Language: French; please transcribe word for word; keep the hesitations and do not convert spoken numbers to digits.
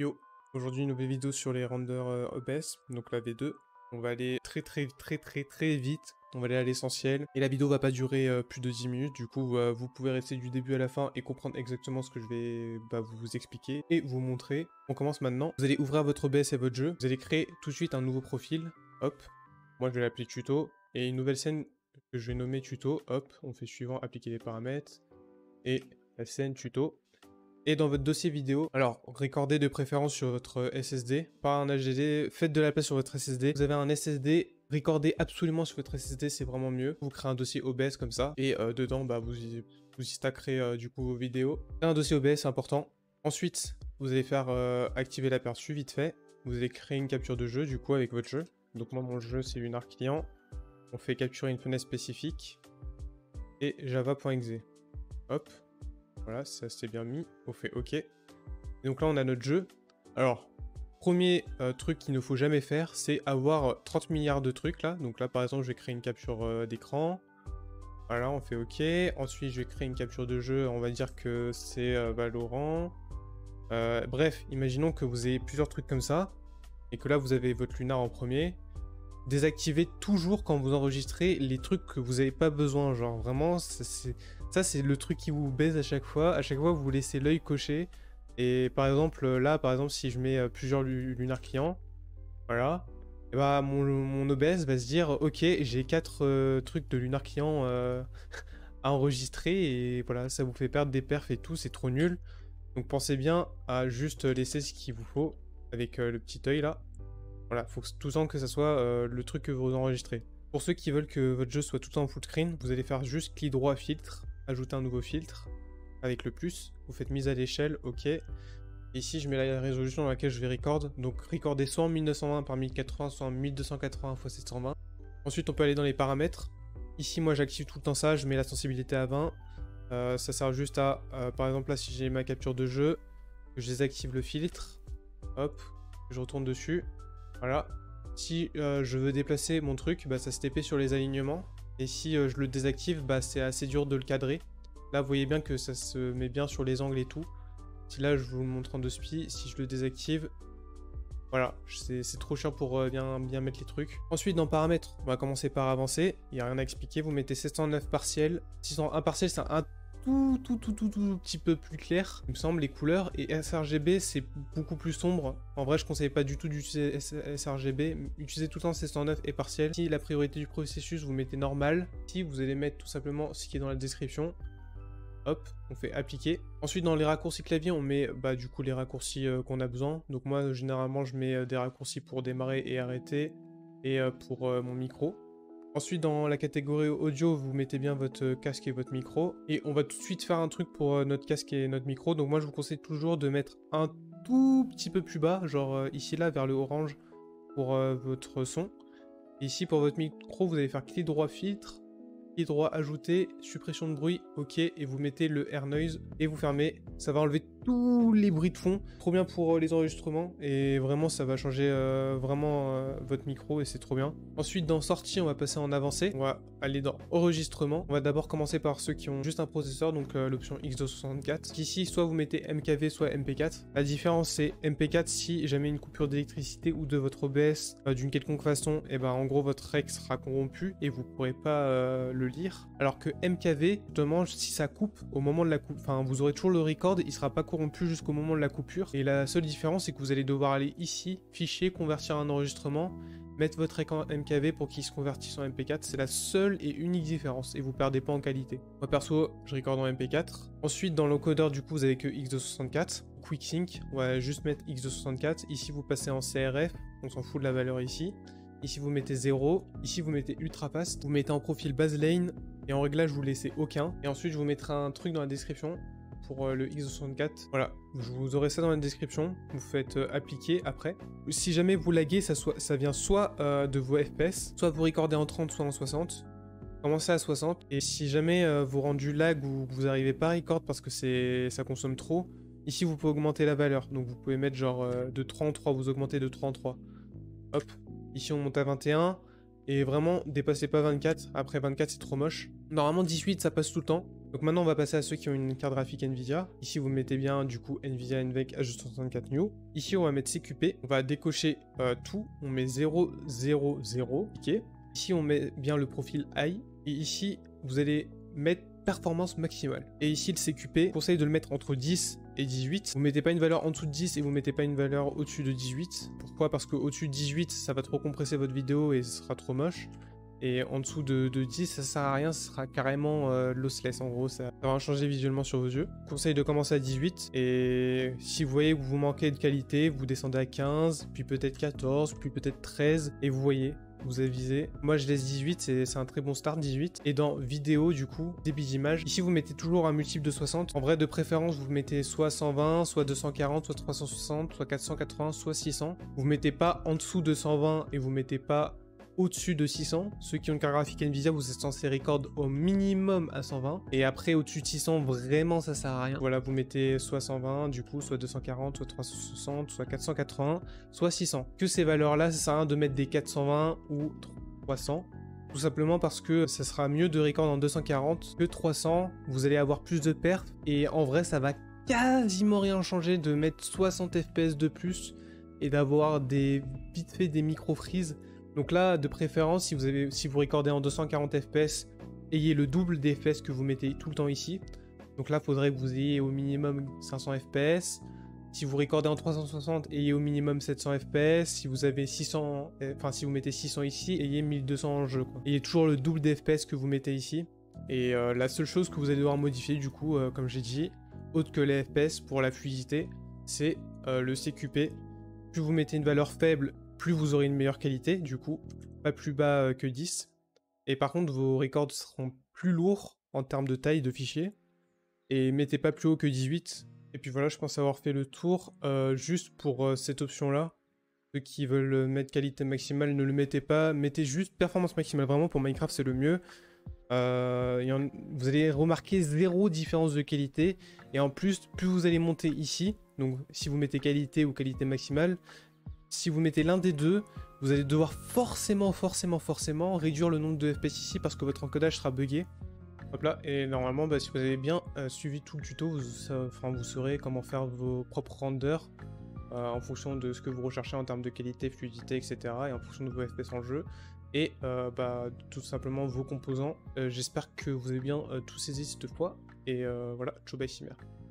Yo, aujourd'hui une nouvelle vidéo sur les renders euh, O B S, donc la V deux. On va aller très très très très très vite, on va aller à l'essentiel. Et la vidéo va pas durer euh, plus de dix minutes, du coup euh, vous pouvez rester du début à la fin et comprendre exactement ce que je vais bah, vous expliquer et vous montrer. On commence maintenant. Vous allez ouvrir votre O B S et votre jeu, vous allez créer tout de suite un nouveau profil, hop. Moi je vais l'appeler tuto, et une nouvelle scène que je vais nommer tuto, hop. On fait suivant, appliquer les paramètres, et la scène tuto. Et dans votre dossier vidéo, alors, recordez de préférence sur votre S S D, pas un H D D, faites de la place sur votre S S D. Vous avez un S S D, recordez absolument sur votre S S D, c'est vraiment mieux. Vous créez un dossier O B S comme ça, et euh, dedans, bah, vous, y, vous y stackerez euh, du coup vos vidéos. Un dossier O B S, c'est important. Ensuite, vous allez faire euh, activer l'aperçu vite fait. Vous allez créer une capture de jeu, du coup, avec votre jeu. Donc moi, mon jeu, c'est Lunar Client. On fait capturer une fenêtre spécifique, et java.exe. Hop. Voilà, ça c'est bien mis, on fait OK. Et donc là on a notre jeu. Alors, premier euh, truc qu'il ne faut jamais faire, c'est avoir trente milliards de trucs là. Donc là par exemple je vais créer une capture euh, d'écran. Voilà, on fait OK. Ensuite je vais créer une capture de jeu, on va dire que c'est euh, Valorant. Euh, bref, imaginons que vous ayez plusieurs trucs comme ça, et que là vous avez votre Lunar en premier. Désactivez toujours quand vous enregistrez les trucs que vous n'avez pas besoin, genre vraiment, c'est... Ça, c'est le truc qui vous baise à chaque fois. À chaque fois, vous laissez l'œil coché. Et par exemple, là, par exemple, si je mets plusieurs Lunar clients, voilà, et bah, mon, mon O B S va se dire, ok, j'ai quatre euh, trucs de Lunar client euh, à enregistrer. Et voilà, ça vous fait perdre des perfs et tout, c'est trop nul. Donc pensez bien à juste laisser ce qu'il vous faut avec euh, le petit œil là. Voilà, faut tout le temps que ça soit euh, le truc que vous enregistrez. Pour ceux qui veulent que votre jeu soit tout le temps en full screen, vous allez faire juste clic droit filtre, ajouter un nouveau filtre avec le plus, vous faites mise à l'échelle, ok. Ici je mets la résolution dans laquelle je vais record, donc recorder soit en mille neuf cent vingt par mille quatre-vingts, soit en mille deux cent quatre-vingts par sept cent vingt. Ensuite on peut aller dans les paramètres. Ici moi j'active tout le temps ça, je mets la sensibilité à vingt. Euh, ça sert juste à, euh, par exemple là si j'ai ma capture de jeu, je désactive le filtre, hop, je retourne dessus, voilà. Si euh, je veux déplacer mon truc, bah, ça se T P sur les alignements. Et si euh, je le désactive, bah, c'est assez dur de le cadrer. Là, vous voyez bien que ça se met bien sur les angles et tout. Si là, je vous le montre en deux spi, si je le désactive, voilà, c'est trop chiant pour euh, bien, bien mettre les trucs. Ensuite, dans paramètres, on va commencer par avancer. Il n'y a rien à expliquer. Vous mettez sept cent neuf partiels. six cent un partiel, c'est un tout, tout, tout, tout, tout petit peu plus clair, il me semble, les couleurs. Et sRGB, c'est beaucoup plus sombre. En vrai, je conseille pas du tout d'utiliser sRGB. Utilisez tout le temps sept cent neuf et partiel. Si la priorité du processus, vous mettez normal. Si vous allez mettre tout simplement ce qui est dans la description. Hop, on fait appliquer. Ensuite, dans les raccourcis clavier, on met bah, du coup les raccourcis euh, qu'on a besoin. Donc moi, généralement, je mets euh, des raccourcis pour démarrer et arrêter, et euh, pour euh, mon micro. Ensuite, dans la catégorie audio, vous mettez bien votre casque et votre micro. Et on va tout de suite faire un truc pour euh, notre casque et notre micro. Donc moi, je vous conseille toujours de mettre un tout petit peu plus bas, genre euh, ici, là, vers le orange, pour euh, votre son. Et ici, pour votre micro, vous allez faire clic droit filtre, clic droit ajouter, suppression de bruit, ok, et vous mettez le air noise, et vous fermez. Ça va enlever tous les bruits de fond. Trop bien pour euh, les enregistrements, et vraiment ça va changer euh, vraiment euh, votre micro, et c'est trop bien. Ensuite, dans sortie, on va passer en avancé. On va aller dans enregistrement. On va d'abord commencer par ceux qui ont juste un processeur, donc euh, l'option X deux cent soixante-quatre. Ici, soit vous mettez M K V, soit M P quatre. La différence, c'est M P quatre si jamais une coupure d'électricité ou de votre O B S euh, d'une quelconque façon, et ben en gros votre rec sera corrompu et vous pourrez pas euh, le lire. Alors que M K V, justement, si ça coupe au moment de la coupe, enfin vous aurez toujours le record, il sera pas corrompu jusqu'au moment de la coupure. Et la seule différence, c'est que vous allez devoir aller ici, fichier, convertir un enregistrement, mettre votre écran M K V pour qu'il se convertisse en M P quatre. C'est la seule et unique différence et vous perdez pas en qualité. Moi perso, je recorde en M P quatre. Ensuite, dans l'encodeur, du coup, vous avez que X deux cent soixante-quatre. QuickSync, on va juste mettre X deux cent soixante-quatre. Ici, vous passez en C R F, on s'en fout de la valeur ici. Ici, vous mettez zéro. Ici, vous mettez ultra fast. Vous mettez en profil baselane. Et en réglage, vous laissez aucun. Et ensuite, je vous mettrai un truc dans la description pour euh, le X deux cent soixante-quatre. Voilà, vous aurez ça dans la description. Vous faites euh, appliquer après. Si jamais vous laguez, ça, soit, ça vient soit euh, de vos F P S, soit vous recordez en trente, soit en soixante. Commencez à soixante. Et si jamais euh, vous rendu lag ou vous n'arrivez pas à record parce que ça consomme trop, ici, vous pouvez augmenter la valeur. Donc, vous pouvez mettre genre euh, de trois en trois. Vous augmentez de trois en trois. Hop. Ici, on monte à vingt et un. Et vraiment, dépassez pas vingt-quatre. Après vingt-quatre, c'est trop moche. Normalement, dix-huit, ça passe tout le temps. Donc maintenant on va passer à ceux qui ont une carte graphique Nvidia. Ici vous mettez bien du coup Nvidia N V E C H deux cent soixante-quatre New. Ici on va mettre C Q P, on va décocher euh, tout, on met zéro zéro zéro, ok. Ici on met bien le profil high, et ici vous allez mettre performance maximale. Et ici le C Q P, conseille de le mettre entre dix et dix-huit. Vous mettez pas une valeur en dessous de dix et vous mettez pas une valeur au-dessus de dix-huit. Pourquoi? Parce que au-dessus de dix-huit, ça va trop compresser votre vidéo et ce sera trop moche. Et en dessous de, de dix, ça sert à rien, ce sera carrément euh, lossless. En gros, ça, ça va changer visuellement sur vos yeux. Conseil de commencer à dix-huit. Et si vous voyez que vous manquez de qualité, vous descendez à quinze, puis peut-être quatorze, puis peut-être treize. Et vous voyez, vous avisez. Moi, je laisse dix-huit, c'est un très bon start, dix-huit. Et dans vidéo, du coup, débit d'image, ici, vous mettez toujours un multiple de soixante. En vrai, de préférence, vous mettez soit cent vingt, soit deux cent quarante, soit trois cent soixante, soit quatre cent quatre-vingts, soit six cents. Vous mettez pas en dessous de cent vingt et vous mettez pas au-dessus de six cents. Ceux qui ont une carte graphique Nvidia, vous êtes censé record au minimum à cent vingt. Et après, au-dessus de six cents, vraiment, ça sert à rien. Voilà, vous mettez soit cent vingt, du coup, soit deux cent quarante, soit trois cent soixante, soit quatre cent quatre-vingts, soit six cents. Que ces valeurs-là, ça sert à rien de mettre des quatre cent vingt ou trois cents. Tout simplement parce que ça sera mieux de record en deux cent quarante que trois cents. Vous allez avoir plus de pertes. Et en vrai, ça va quasiment rien changer de mettre soixante F P S de plus et d'avoir des vite fait des micro-freezes. Donc là, de préférence, si vous, avez, si vous recordez en deux cent quarante F P S, ayez le double des F P S que vous mettez tout le temps ici. Donc là, il faudrait que vous ayez au minimum cinq cents F P S. Si vous recordez en trois cent soixante, ayez au minimum sept cents F P S. Si vous avez six cents, enfin si vous mettez six cents ici, ayez mille deux cents en jeu, quoi. Ayez toujours le double des F P S que vous mettez ici. Et euh, la seule chose que vous allez devoir modifier, du coup, euh, comme j'ai dit, autre que les F P S pour la fluidité, c'est euh, le C Q P. Plus vous mettez une valeur faible, plus vous aurez une meilleure qualité, du coup, pas plus bas euh, que dix. Et par contre, vos records seront plus lourds en termes de taille de fichier. Et mettez pas plus haut que dix-huit. Et puis voilà, je pense avoir fait le tour. Euh, juste pour euh, cette option-là, ceux qui veulent mettre qualité maximale, ne le mettez pas. Mettez juste performance maximale. Vraiment, pour Minecraft, c'est le mieux. Euh, en... Vous allez remarquer zéro différence de qualité. Et en plus, plus vous allez monter ici, donc si vous mettez qualité ou qualité maximale, si vous mettez l'un des deux, vous allez devoir forcément, forcément, forcément réduire le nombre de F P S ici parce que votre encodage sera buggé. Hop là, et normalement, bah, si vous avez bien euh, suivi tout le tuto, vous, ça, enfin, vous saurez comment faire vos propres renders euh, en fonction de ce que vous recherchez en termes de qualité, fluidité, et cetera. Et en fonction de vos F P S en jeu. Et euh, bah, tout simplement vos composants. Euh, J'espère que vous avez bien euh, tout saisi cette fois. Et euh, voilà, ciao bye Chimère.